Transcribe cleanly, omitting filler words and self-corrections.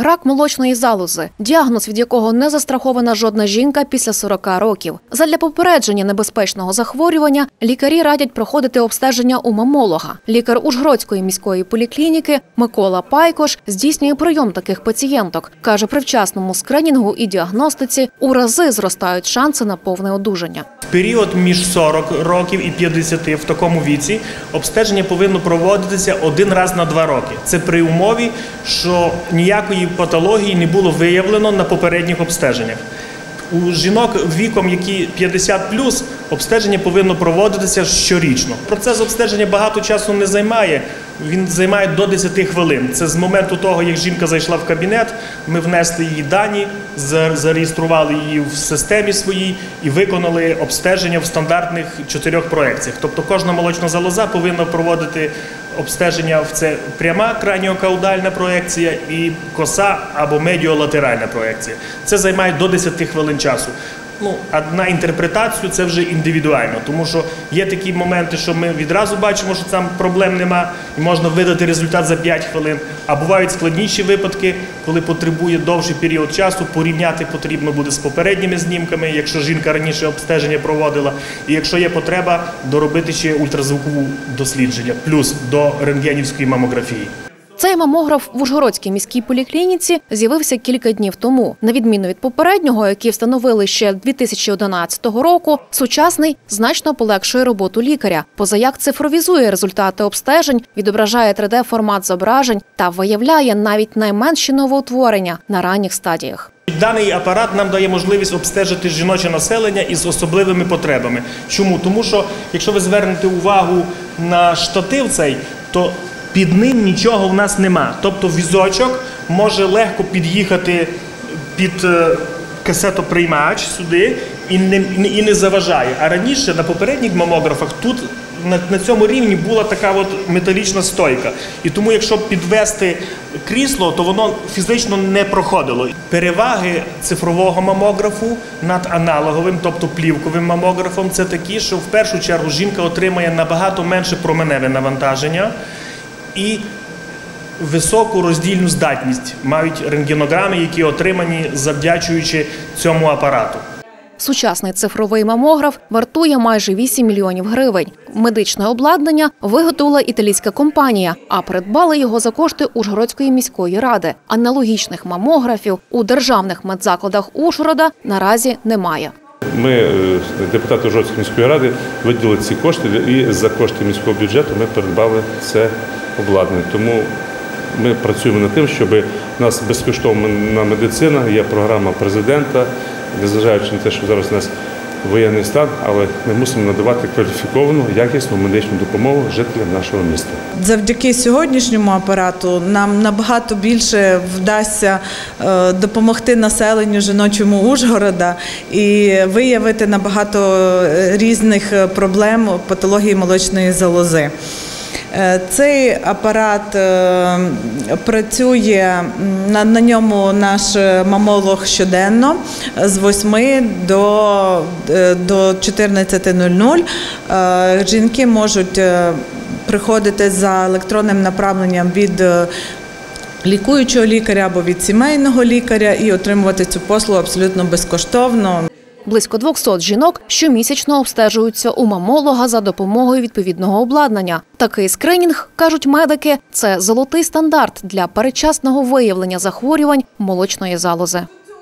Рак молочної залози – діагноз, від якого не застрахована жодна жінка після 40 років. Задля попередження небезпечного захворювання лікарі радять проходити обстеження у мамолога. Лікар Ужгородської міської поліклініки Микола Пайкош здійснює прийом таких пацієнток. Каже, при вчасному скринінгу і діагностиці у рази зростають шанси на повне одужання. В період між 40 років і 50 в такому віці обстеження повинно проводитися один раз на 2 роки. Це при умові, що ніякої патології не було виявлено на попередніх обстеженнях. У жінок віком, які 50+, обстеження повинно проводитися щорічно. Процес обстеження багато часу не займає, він займає до 10 хвилин. Це з моменту того, як жінка зайшла в кабінет, ми внесли її дані, зареєстрували її в системі своїй і виконали обстеження в стандартних 4 проекціях. Тобто кожна молочна залоза повинна проводити обстеження, це пряма краніокаудальна проекція і коса або медіолатеральна проекція. Це займає до 10 хвилин часу. А на інтерпретацію це вже індивідуально, тому що є такі моменти, що ми відразу бачимо, що там проблем нема і можна видати результат за 5 хвилин. А бувають складніші випадки, коли потребує довший період часу, порівняти потрібно буде з попередніми знімками, якщо жінка раніше обстеження проводила, і якщо є потреба, доробити ще ультразвукове дослідження, плюс до рентгенівської мамографії. Цей мамограф в Ужгородській міській поліклініці з'явився кілька днів тому. На відміну від попереднього, який встановили ще 2011 року, сучасний значно полегшує роботу лікаря. Позаяк цифровізує результати обстежень, відображає 3D-формат зображень та виявляє навіть найменші новоутворення на ранніх стадіях. Даний апарат нам дає можливість обстежити жіноче населення із особливими потребами. Чому? Тому що, якщо ви звернете увагу на штатив цей, то під ним нічого в нас нема. Тобто візочок може легко під'їхати під касетоприймач сюди і не заважає. А раніше на попередніх мамографах тут на цьому рівні була така металічна стойка. І тому якщо підвести крісло, то воно фізично не проходило. Переваги цифрового мамографу над аналоговим, тобто плівковим мамографом, це такі, що в першу чергу жінка отримає набагато менше променеве навантаження і високу роздільну здатність мають рентгенограми, які отримані завдячуючи цьому апарату. Сучасний цифровий мамограф вартує майже 8 мільйонів гривень. Медичне обладнання виготовила італійська компанія, а придбали його за кошти Ужгородської міської ради. Аналогічних мамографів у державних медзакладах Ужгорода наразі немає. Ми, депутати Ужгородської міської ради, виділили ці кошти і за кошти міського бюджету ми придбали це обладнання. Тому ми працюємо над тим, щоб у нас безкоштовна медицина, є програма президента, незважаючи на те, що зараз у нас воєнний стан, але ми мусимо надавати кваліфіковану, якісну медичну допомогу жителям нашого міста. Завдяки сьогоднішньому апарату нам набагато більше вдасться допомогти населенню жіночому Ужгорода і виявити набагато різних проблем патології молочної залози. Цей апарат працює, на ньому наш мамолог щоденно з 8 до 14:00. Жінки можуть приходити за електронним направленням від лікуючого лікаря або від сімейного лікаря і отримувати цю послугу абсолютно безкоштовно. Близько 200 жінок щомісячно обстежуються у мамолога за допомогою відповідного обладнання. Такий скринінг, кажуть медики, це золотий стандарт для передчасного виявлення захворювань молочної залози.